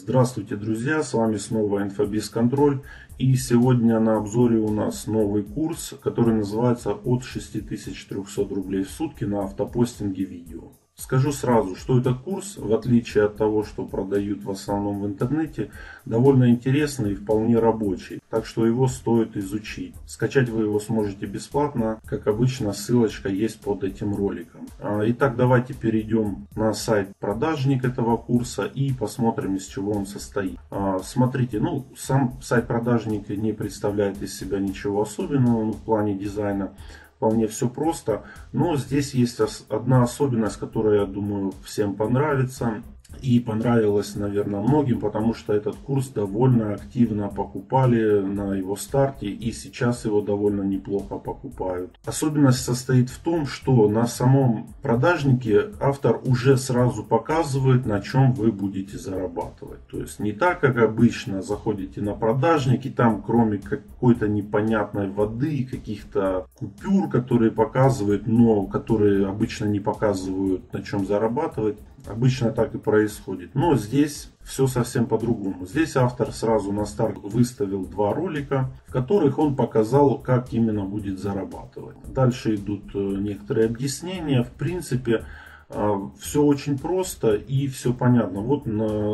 Здравствуйте, друзья, с вами снова InfoBizControl, и сегодня на обзоре у нас новый курс, который называется «От 6300 рублей в сутки на автопостинге видео». Скажу сразу, что этот курс, в отличие от того, что продают в основном в интернете, довольно интересный и вполне рабочий, так что его стоит изучить. Скачать вы его сможете бесплатно, как обычно, ссылочка есть под этим роликом. Итак, давайте перейдем на сайт продажник этого курса и посмотрим, из чего он состоит. Смотрите, сам сайт продажника не представляет из себя ничего особенного в плане дизайна. Вполне все просто, но здесь есть одна особенность, которая, я думаю, всем понравится. И понравилось, наверное, многим, потому что этот курс довольно активно покупали на его старте, и сейчас его довольно неплохо покупают. Особенность состоит в том, что на самом продажнике автор уже сразу показывает, на чем вы будете зарабатывать. То есть не так, как обычно, заходите на продажник, и там кроме какой-то непонятной воды, каких-то купюр, которые показывают, но которые обычно не показывают, на чем зарабатывать. Обычно так и происходит. Но здесь все совсем по-другому. Здесь автор сразу на старт выставил два ролика, в которых он показал, как именно будет зарабатывать. Дальше идут некоторые объяснения. В принципе, все очень просто и все понятно. Вот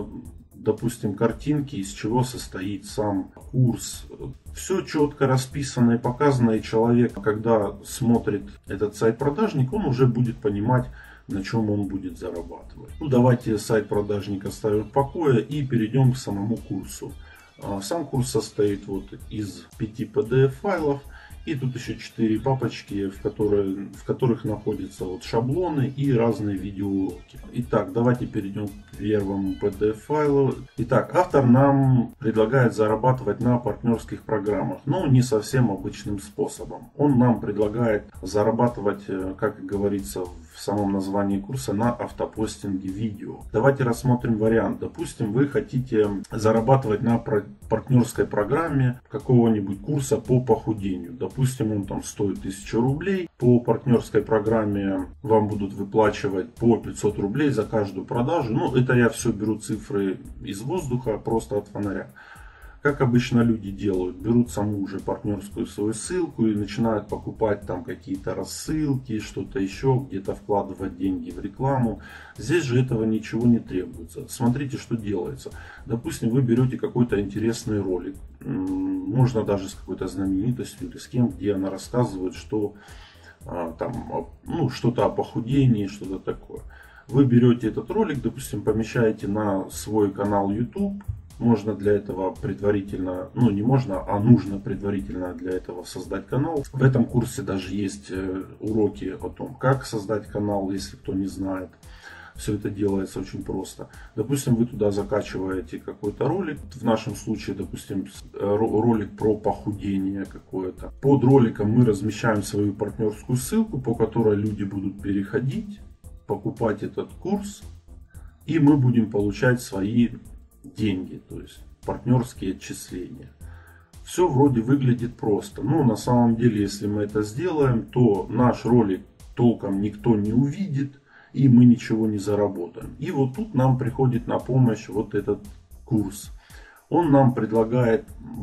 допустим, картинки, из чего состоит сам курс. Все четко расписано и показано, и человек, когда смотрит этот сайт продажник, он уже будет понимать, на чем он будет зарабатывать. Давайте сайт продажника оставим в покое и перейдем к самому курсу. Сам курс состоит из 5 PDF файлов. И тут еще 4 папочки, в которых находятся шаблоны и разные видеоуроки. Итак, давайте перейдем к первому PDF файлу. Итак, автор нам предлагает зарабатывать на партнерских программах, но не совсем обычным способом. Он нам предлагает зарабатывать, как говорится в самом названии курса, на автопостинге видео. Давайте рассмотрим вариант. Допустим, вы хотите зарабатывать на партнерской программе какого-нибудь курса по похудению. Допустим, он там стоит 1000 рублей. По партнерской программе вам будут выплачивать по 500 рублей за каждую продажу. Это я все беру цифры из воздуха, просто от фонаря. Как обычно люди делают, берут саму уже партнерскую свою ссылку и начинают покупать там какие-то рассылки, что-то еще, где-то вкладывать деньги в рекламу. Здесь же этого ничего не требуется. Смотрите, что делается. Допустим, вы берете какой-то интересный ролик, можно даже с какой-то знаменитостью или с кем, где она рассказывает, что что-то о похудении, что-то такое. Вы берете этот ролик, допустим, помещаете на свой канал YouTube. Можно для этого предварительно, не можно, а нужно предварительно для этого создать канал. В этом курсе даже есть уроки о том, как создать канал, если кто не знает. Все это делается очень просто. Допустим, вы туда закачиваете какой-то ролик. В нашем случае, допустим, ролик про похудение какое-то. Под роликом мы размещаем свою партнерскую ссылку, по которой люди будут переходить, покупать этот курс. И мы будем получать свои деньги, то есть партнерские отчисления. Все вроде выглядит просто. Но на самом деле, если мы это сделаем, то наш ролик толком никто не увидит, и мы ничего не заработаем. И вот тут нам приходит на помощь этот курс. Он нам предлагает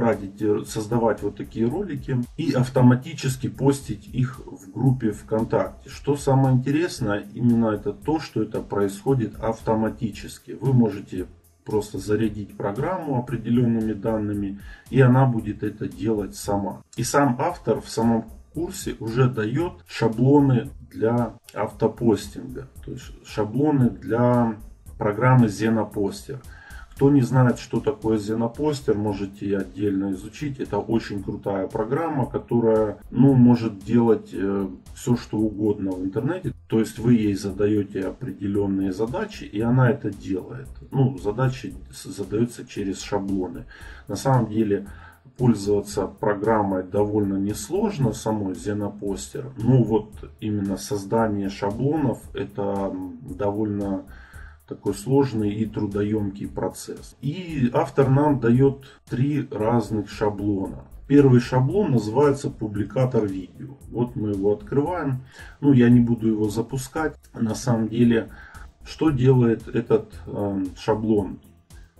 создавать такие ролики и автоматически постить их в группе ВКонтакте. Что самое интересное, именно это то, что это происходит автоматически. Вы можете просто зарядить программу определенными данными, и она будет это делать сама. И сам автор в самом курсе уже дает шаблоны для автопостинга, то есть шаблоны для программы Zenaposter. Кто не знает, что такое Zenaposter, можете отдельно изучить. Это очень крутая программа, которая может делать все, что угодно в интернете. То есть вы ей задаете определенные задачи, и она это делает. Задачи задаются через шаблоны. На самом деле пользоваться программой довольно несложно, самой Zenaposter. Но именно создание шаблонов — это довольно такой сложный и трудоемкий процесс. И автор нам дает 3 разных шаблона. Первый шаблон называется публикатор видео. Вот мы его открываем. Я не буду его запускать. На самом деле, что делает этот шаблон?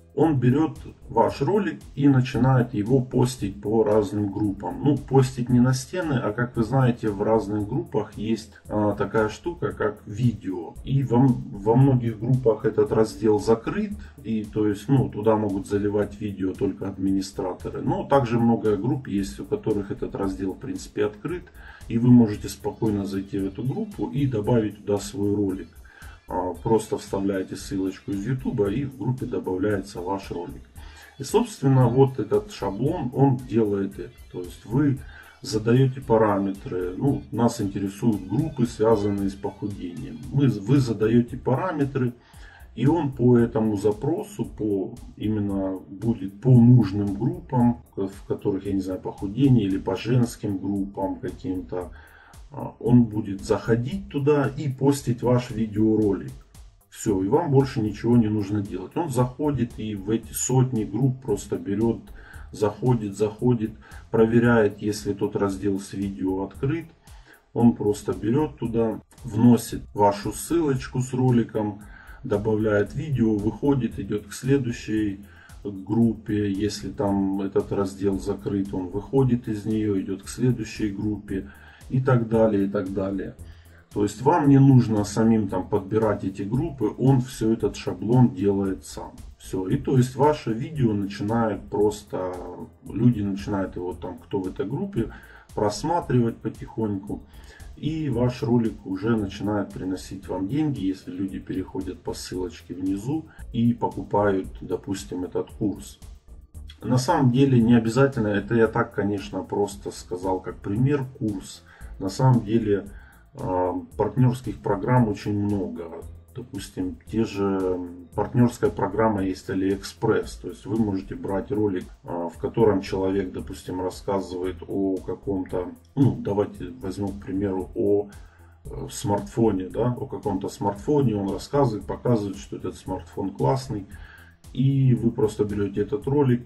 Он берет ваш ролик и начинает его постить по разным группам. Ну, постить не на стены, а как вы знаете, в разных группах есть такая штука, как видео. И во многих группах этот раздел закрыт. И то есть, ну, туда могут заливать видео только администраторы. Но также много групп есть, у которых этот раздел, в принципе, открыт. И вы можете спокойно зайти в эту группу и добавить туда свой ролик. Просто вставляете ссылочку из YouTube, и в группе добавляется ваш ролик. И, собственно, вот этот шаблон, он делает это. То есть вы задаете параметры. Ну, нас интересуют группы, связанные с похудением. Вы задаете параметры, и он по этому запросу, именно будет по нужным группам, в которых, я не знаю, похудение, или по женским группам каким-то, он будет заходить туда и постить ваш видеоролик. Все, и вам больше ничего не нужно делать. Он заходит и в эти сотни групп просто берет, заходит, проверяет, если тот раздел с видео открыт. Он просто берет туда, вносит вашу ссылочку с роликом, добавляет видео, выходит, идет к следующей группе. Если там этот раздел закрыт, он выходит из нее, идет к следующей группе. И так далее, и так далее. То есть вам не нужно самим там подбирать эти группы, он все этот шаблон делает сам. Все. И то есть ваше видео начинает просто, люди начинают его там, кто в этой группе, просматривать потихоньку. И ваш ролик уже начинает приносить вам деньги, если люди переходят по ссылочке внизу и покупают, допустим, этот курс. На самом деле не обязательно, это я так, конечно, просто сказал как пример, курс. На самом деле партнерских программ очень много. Допустим, те же партнерская программа есть AliExpress. То есть вы можете брать ролик, в котором человек, допустим, рассказывает о каком-то, ну, давайте возьмем, к примеру, о смартфоне, да, о каком-то смартфоне. Он рассказывает, показывает, что этот смартфон классный. И вы просто берете этот ролик,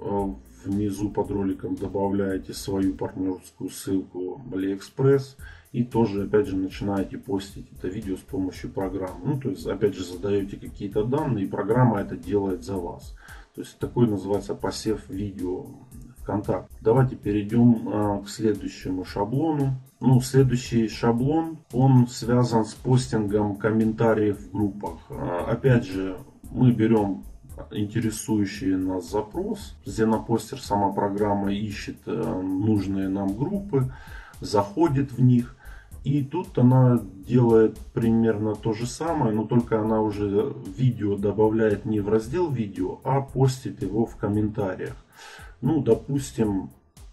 внизу под роликом добавляете свою партнерскую ссылку AliExpress и тоже опять же начинаете постить это видео с помощью программы. Ну, то есть опять же задаете какие-то данные, и программа это делает за вас. То есть такой называется посев видео ВКонтакте. Давайте перейдем к следующему шаблону. Ну, следующий шаблон, он связан с постингом комментариев в группах. Опять же, мы берем интересующий нас запрос. Зенопостер, сама программа, ищет нужные нам группы, заходит в них. И тут она делает примерно то же самое, но только она уже видео добавляет не в раздел видео, а постит его в комментариях. Ну, допустим,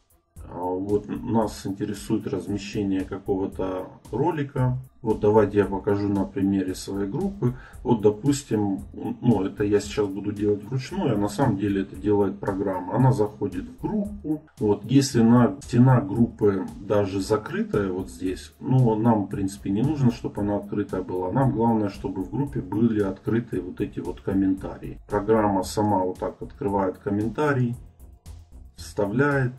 вот нас интересует размещение какого-то ролика. Вот давайте я покажу на примере своей группы. Вот, допустим, ну, это я сейчас буду делать вручную, а на самом деле это делает программа. Она заходит в группу. Вот, если стена группы даже закрытая вот здесь, ну, нам, в принципе, не нужно, чтобы она открытая была. Нам главное, чтобы в группе были открыты вот эти вот комментарии. Программа сама вот так открывает комментарий, вставляет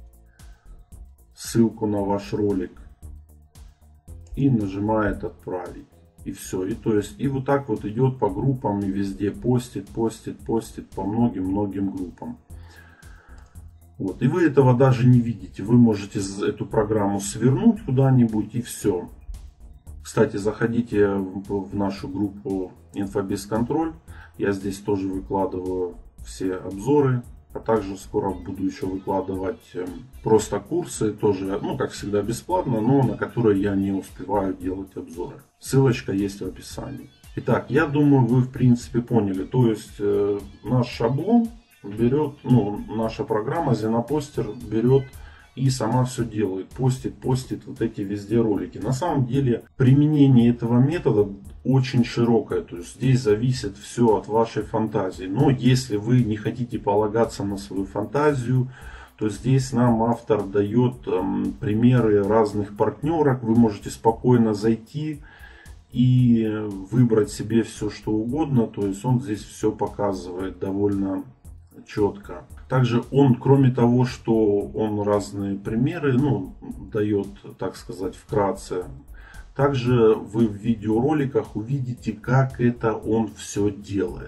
ссылку на ваш ролик и нажимает отправить. И все. И то есть, и вот так вот идет по группам и везде постит по многим группам. Вот. И вы этого даже не видите. Вы можете эту программу свернуть куда-нибудь и все. Кстати, заходите в нашу группу Инфобиз-контроль. Я здесь тоже выкладываю все обзоры. А также скоро буду еще выкладывать просто курсы, тоже, ну, как всегда, бесплатно, но на которые я не успеваю делать обзоры. Ссылочка есть в описании. Итак, я думаю, вы в принципе поняли. То есть наш шаблон берет, ну, наша программа Зенопостер берет и сама все делает. Постит вот эти везде ролики. На самом деле применение этого метода очень широкое. То есть здесь зависит все от вашей фантазии. Но если вы не хотите полагаться на свою фантазию, то здесь нам автор дает примеры разных партнерок. Вы можете спокойно зайти и выбрать себе все что угодно. То есть он здесь все показывает довольно четко. Также он, кроме того, что он разные примеры, ну, дает, так сказать, вкратце, также вы в видеороликах увидите, как это он все делает.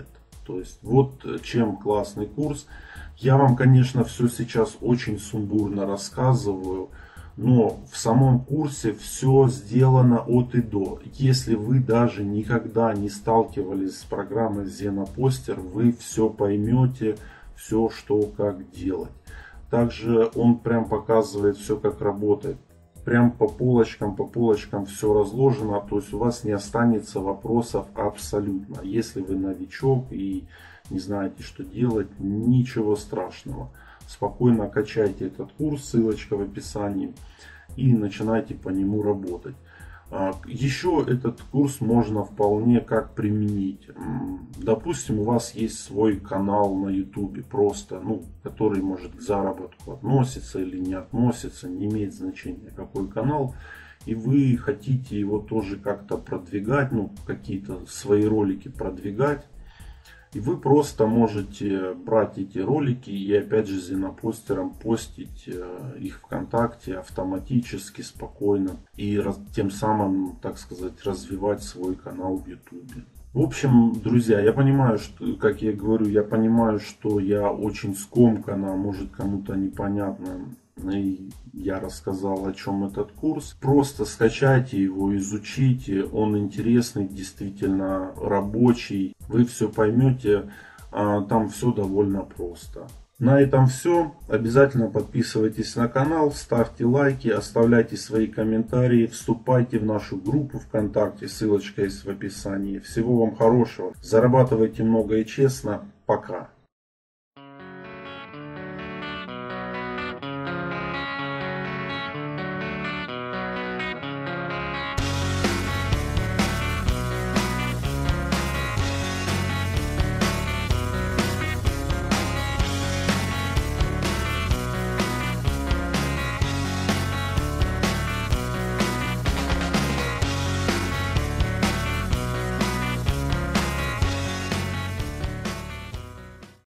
То есть вот чем классный курс. Я вам, конечно, все сейчас очень сумбурно рассказываю, но в самом курсе все сделано от и до. Если вы даже никогда не сталкивались с программой Zenoposter, вы все поймете, все что как делать. Также он прям показывает все как работает. Прям по полочкам все разложено, то есть у вас не останется вопросов абсолютно. Если вы новичок и не знаете, что делать, ничего страшного. Спокойно качайте этот курс, ссылочка в описании, и начинайте по нему работать. Еще этот курс можно вполне как применить. Допустим, у вас есть свой канал на YouTube, просто, который может к заработку относится или не относится, не имеет значения какой канал. И вы хотите его тоже как-то продвигать, какие-то свои ролики продвигать. И вы просто можете брать эти ролики и опять же Зенопостером постить их ВКонтакте автоматически, спокойно. И тем самым, так сказать, развивать свой канал в YouTube. В общем, друзья, я понимаю, что, как я говорю, я понимаю, что я очень скомканно, может кому-то непонятно. И я рассказал, о чем этот курс. Просто скачайте его, изучите. Он интересный, действительно рабочий. Вы все поймете. Там все довольно просто. На этом все. Обязательно подписывайтесь на канал, ставьте лайки, оставляйте свои комментарии, вступайте в нашу группу ВКонтакте. Ссылочка есть в описании. Всего вам хорошего. Зарабатывайте много и честно. Пока.